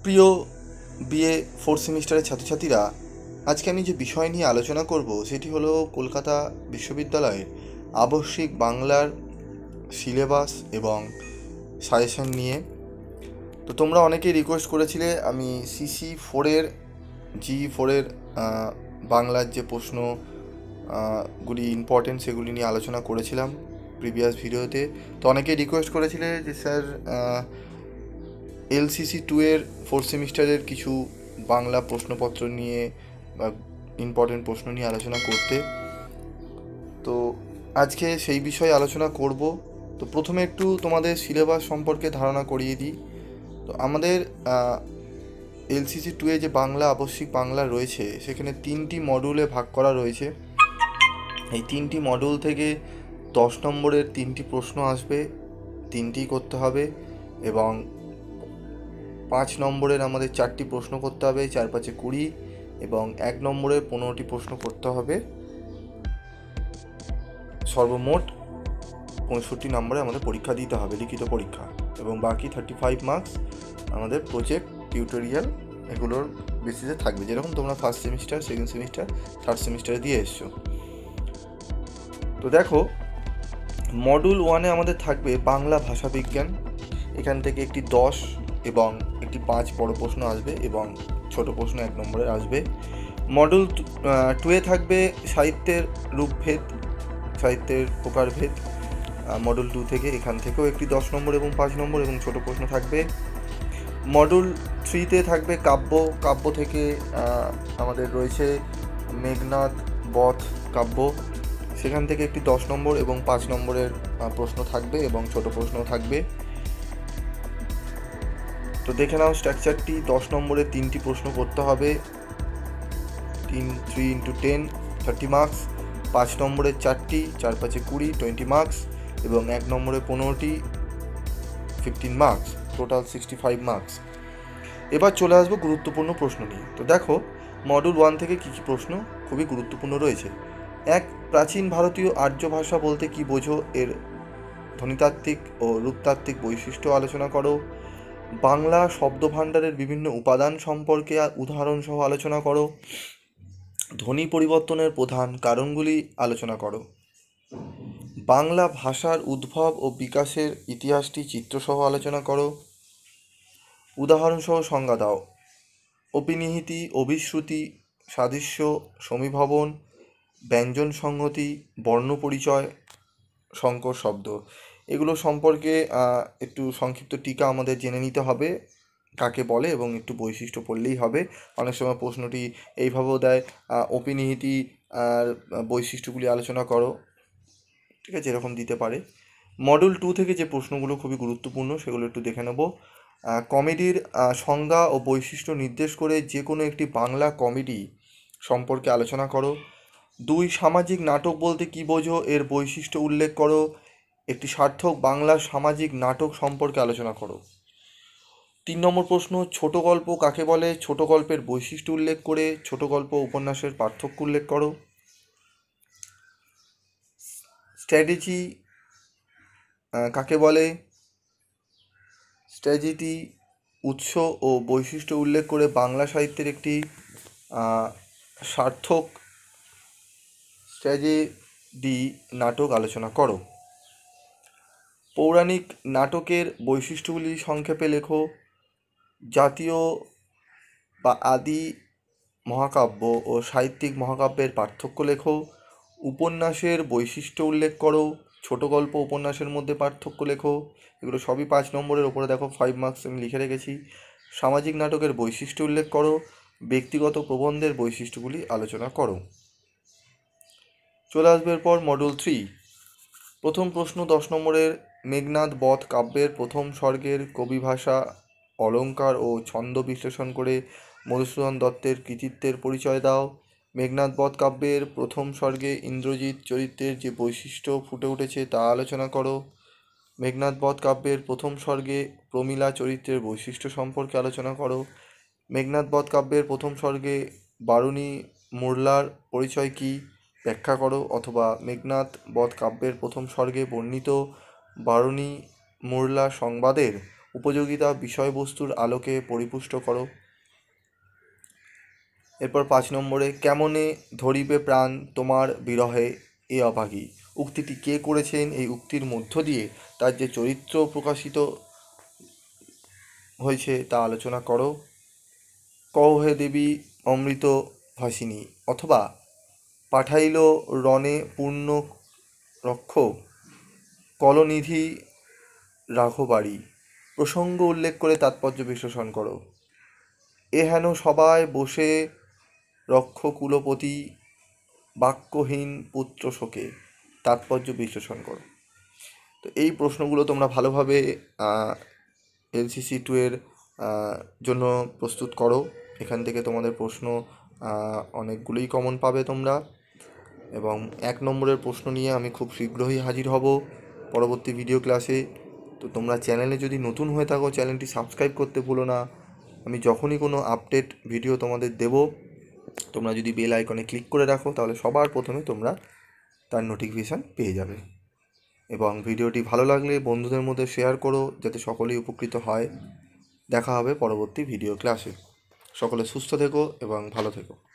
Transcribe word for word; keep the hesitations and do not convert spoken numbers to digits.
প্রিয় BA fourth সেমিস্টারের ছাত্রছাত্রীরা, আজকে আমি যে বিষয় নিয়ে আলোচনা করব সেটি হলো কলকাতা বিশ্ববিদ্যালয়ের আবশ্যিক বাংলার সিলেবাস এবং সাজেশন নিয়ে। তো তোমরা অনেকেই রিকোয়েস্ট করেছিলে আমি সিসি ফোরের জি ফোরের বাংলার যে প্রশ্ন আহ, গুলি ইম্পর্টেন্ট সেগুলি নিয়ে আলোচনা করেছিলাম প্রিভিয়াস ভিডিওতে। তো অনেকেই রিকোয়েস্ট করেছিলে যে স্যার এলসিসি টু এর ফোর্থ সেমিস্টারের কিছু বাংলা প্রশ্নপত্র নিয়ে বা ইম্পর্টেন্ট প্রশ্ন নিয়ে আলোচনা করতে। তো আজকে সেই বিষয়ে আলোচনা করব। তো প্রথমে একটু তোমাদের সিলেবাস সম্পর্কে ধারণা করিয়ে দিই। তো আমাদের এলসিসি টু এ যে বাংলা আবশ্যিক বাংলা রয়েছে সেখানে তিনটি মডিউলে ভাগ করা রয়েছে। এই তিনটি মডিউল থেকে দশ নম্বরের তিনটি প্রশ্ন আসবে, তিনটি করতে হবে, এবং পাঁচ নম্বরের আমাদের চারটি প্রশ্ন করতে হবে, চার পাঁচে কুড়ি, এবং এক নম্বরের পনেরোটি প্রশ্ন করতে হবে। সর্বমোট পঁয়ষট্টি নম্বরে আমাদের পরীক্ষা দিতে হবে, লিখিত পরীক্ষা, এবং বাকি থার্টি ফাইভ মার্কস আমাদের প্রজেক্ট, টিউটোরিয়াল এগুলোর বেসিসে থাকবে, যেরকম তোমরা first semester, second semester, third সেমিস্টারে দিয়ে এসছো। তো দেখো, মডিউল ওয়ানে আমাদের থাকবে বাংলা ভাষা বিজ্ঞান। এখান থেকে একটি দশ এবং একটি পাঁচ বড় প্রশ্ন আসবে এবং ছোট প্রশ্ন এক নম্বরের আসবে। মডিউল টুয়ে থাকবে সাহিত্যের রূপভেদ, সাহিত্যের প্রকারভেদ। মডিউল টু থেকে এখান থেকেও একটি দশ নম্বর এবং পাঁচ নম্বর এবং ছোট প্রশ্ন থাকবে। মডিউল থ্রিতে থাকবে কাব্য। কাব্য থেকে আমাদের রয়েছে মেঘনাদ বধ কাব্য, সেখান থেকে একটি দশ নম্বর এবং পাঁচ নম্বরের প্রশ্ন থাকবে এবং ছোট প্রশ্ন থাকবে। তো দেখে নাও স্ট্রাকচারটি। দশ নম্বরের তিনটি প্রশ্ন করতে হবে, তিন three into ten thirty marks. পাঁচ নম্বরের চারটি, চার পাঁচে কুড়ি, টোয়েন্টি মার্কস, এবং এক নম্বরে পনেরোটি, fifteen marks, total sixty five marks. এবার চলে আসবো গুরুত্বপূর্ণ প্রশ্ন নিয়ে। তো দেখো, মডিউল ওয়ান থেকে কী কী প্রশ্ন খুবই গুরুত্বপূর্ণ রয়েছে। এক, প্রাচীন ভারতীয় আর্য ভাষা বলতে কী বোঝো, এর ধ্বনিতাত্ত্বিক ও রূপতাত্ত্বিক বৈশিষ্ট্য আলোচনা করো। বাংলা শব্দভাণ্ডারের বিভিন্ন উপাদান সম্পর্কে উদাহরণসহ আলোচনা করো। ধ্বনি পরিবর্তনের প্রধান কারণগুলি আলোচনা করো। বাংলা ভাষার উদ্ভব ও বিকাশের ইতিহাসটি চিত্রসহ আলোচনা করো। উদাহরণসহ সংজ্ঞা দাও। অপিনিহিতি, অভিশ্রুতি, সাদৃশ্য, সমীভবন, ব্যঞ্জন সংহতি, বর্ণপরিচয়, সংকর শব্দ, এগুলো সম্পর্কে একটু সংক্ষিপ্ত টিকা আমাদের জেনে নিতে হবে, কাকে বলে, এবং একটু বৈশিষ্ট্য পড়লেই হবে। অনেক সময় প্রশ্নটি এইভাবেও দেয়, অপিনিহিতি আর বৈশিষ্ট্যগুলি আলোচনা করো, ঠিক আছে, এরকম দিতে পারে। মডিউল টু থেকে যে প্রশ্নগুলো খুবই গুরুত্বপূর্ণ সেগুলো একটু দেখে নেব। কমেডির সংজ্ঞা ও বৈশিষ্ট্য নির্দেশ করে যে কোনো একটি বাংলা কমেডি সম্পর্কে আলোচনা করো। দুই, সামাজিক নাটক বলতে কী বোঝো, এর বৈশিষ্ট্য উল্লেখ করো। একটি সার্থক বাংলা সামাজিক নাটক সম্পর্কে আলোচনা করো। তিন নম্বর প্রশ্ন, ছোট গল্প কাকে বলে, ছোট গল্পের বৈশিষ্ট্য উল্লেখ করে ছোট গল্প উপন্যাসের পার্থক্য উল্লেখ করো। স্ট্র্যাটেজি কাকে বলে, স্ট্র্যাটেজি উৎস ও বৈশিষ্ট্য উল্লেখ করে বাংলা সাহিত্যের একটি সার্থক ট্র্যাজেডি নাটক আলোচনা করো। পৌরাণিক নাটকের বৈশিষ্ট্যগুলি সংক্ষেপে লেখো। জাতীয় বা আদি মহাকাব্য ও সাহিত্যিক মহাকাব্যের পার্থক্য লেখো। উপন্যাসের বৈশিষ্ট্য উল্লেখ করো। ছোট গল্প উপন্যাসের মধ্যে পার্থক্য লেখো। এগুলো সবই পাঁচ নম্বরের ওপরে দেখো, ফাইভ মার্কস আমি লিখে রেখেছি। সামাজিক নাটকের বৈশিষ্ট্য উল্লেখ করো। ব্যক্তিগত প্রবন্ধের বৈশিষ্ট্যগুলি আলোচনা করো। চলে আসবে এরপর মডিউল থ্রি। প্রথম প্রশ্ন দশ নম্বরের, মেঘনাদ বধ কাব্যের প্রথম স্বর্গের কবি ভাষা, অলঙ্কার ও ছন্দ বিশ্লেষণ করে মধুসূদন দত্তের কৃতিত্বের পরিচয় দাও। মেঘনাদ বধ কাব্যের প্রথম স্বর্গে ইন্দ্রজিৎ চরিত্রের যে বৈশিষ্ট্য ফুটে উঠেছে তা আলোচনা করো। মেঘনাদ বধ কাব্যের প্রথম স্বর্গে প্রমীলা চরিত্রের বৈশিষ্ট্য সম্পর্কে আলোচনা করো। মেঘনাদ বধ কাব্যের প্রথম স্বর্গে বারুণী মোরলার পরিচয় কী ব্যাখ্যা করো, অথবা মেঘনাদ বধ কাব্যের প্রথম স্বর্গে বর্ণিত বারুণী মোরলা সংবাদের উপযোগিতা বিষয়বস্তুর আলোকে পরিপুষ্ট করো। এরপর পাঁচ নম্বরে, কেমনে ধরিবে প্রাণ তোমার বিরহে এ অভাগী। উক্তিটি কে করেছেন, এই উক্তির মধ্য দিয়ে তার যে চরিত্র প্রকাশিত হয়েছে তা আলোচনা করো। কও হে দেবী অমৃত ভাসিনী, অথবা পাঠাইল রণে পূর্ণ রক্ষ কলনিধি রাঘবাড়ি। প্রসঙ্গ উল্লেখ করে তাৎপর্য বিশ্লেষণ করো। এ হেন সবাই বসে রক্ষ কুলপতি বাক্যহীন পুত্র শোকে। তাৎপর্য বিশ্লেষণ করো। তো এই প্রশ্নগুলো তোমরা ভালোভাবে এলসিসি টু এর জন্য প্রস্তুত করো। এখান থেকে তোমাদের প্রশ্ন অনেকগুলোই কমন পাবে তোমরা। এবং এক নম্বরের প্রশ্ন নিয়ে আমি খুব শীঘ্রই হাজির হব পরবর্তী ভিডিও ক্লাসে। তো তোমরা চ্যানেলে যদি নতুন হয়ে থাকো, চ্যানেলটি সাবস্ক্রাইব করতে ভুলো না। আমি যখনই কোনো আপডেট ভিডিও তোমাদের দেব, তোমরা যদি বেল আইকনে ক্লিক করে রাখো, তাহলে সবার প্রথমে তোমরা তার নোটিফিকেশান পেয়ে যাবে। এবং ভিডিওটি ভালো লাগলে বন্ধুদের মধ্যে শেয়ার করো, যাতে সকলেই উপকৃত হয়। দেখা হবে পরবর্তী ভিডিও ক্লাসে। সকলে সুস্থ থেকো এবং ভালো থেকো।